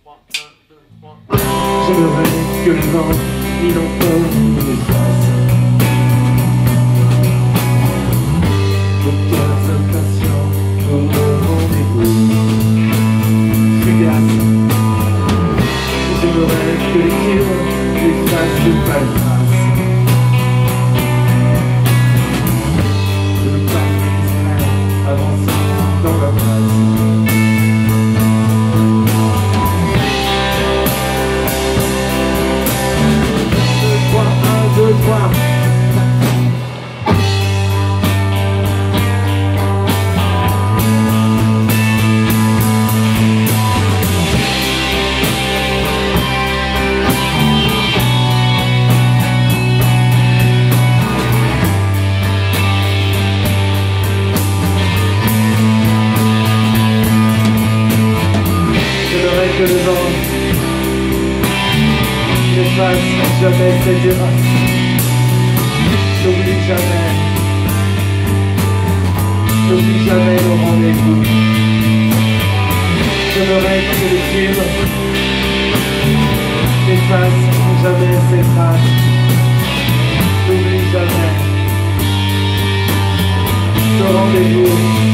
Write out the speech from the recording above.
J'aimerais que le vent il emporte mes traces. Mon cœur s'impatient pour le rendez-vous fugace. J'aimerais que les tirs effacent le palmarès. Je me passe distrait, avançant dans ma phrase. Que le vent n'efface jamais ses terrasses. N'oublie jamais le rendez-vous. J'aimerais que le film n'efface jamais ses traces. N'oublie jamais le rendez-vous.